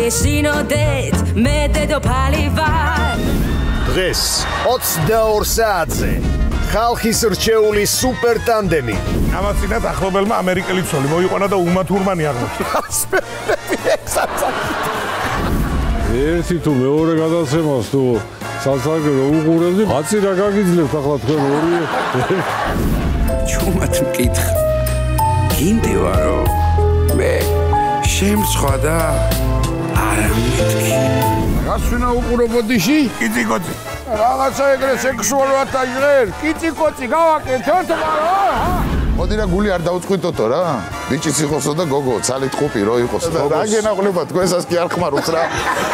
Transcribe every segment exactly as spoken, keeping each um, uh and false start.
ესინოდეთ მე დედოფალი ვარ დღეს ოცდაორ საათზე ხალხის რჩეული სუპერ ტანდემი ამაცინათ ახლობელმა ამერიკელი ცოლი მოიყვანა და უმა თურმანი აღმოჩნდა ერთი თუ მეორე გადაცემას თუ სასარგებლო უყურებდი აცი რა გაგიძლებთ ახლა თქვენ ორივე ჩუმად მკითხა გინდევა რომ მე შემცხვა და არა მეთქი გასვენა უყურებოდიში კიციკოცი რაღაცა ეგრე სექსუალურად აიღერ კიციკოცი გავაკეთე თორემ მოდი რა გული არ დაუწყვიტოთო რა ბიჭიც იყოსო და გოგო ცალით ყუპი რო იყოსო რა გენაყლება თქვენსას კი არ ხმარობს რა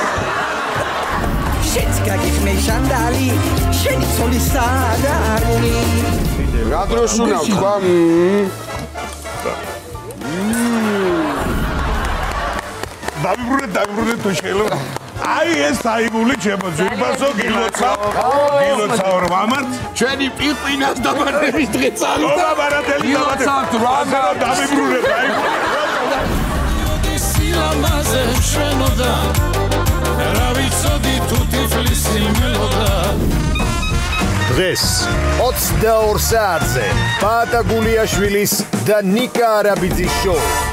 შენც გაგიხმე შანდალი შენი ცოლი სადარული რა დროს უნდა თქვა დავიბრუნე დავიბრუნე თუ შეიძლება აი ეს საიგული ჩემო ძვირბასო გილოცავ გილოცავ რომ ამართ ჩვენი პიპინას დაბანების დღე წავიდა ო ბარათელი გილოცავთ რა დავიბრუნე აი სილამაზე შენოდა რა ვიცოდი თუ თიფლისი მელოდა დღეს ოცდაორ საათზე პაატა გულიაშვილის და ნიკა არაბიძის შოუ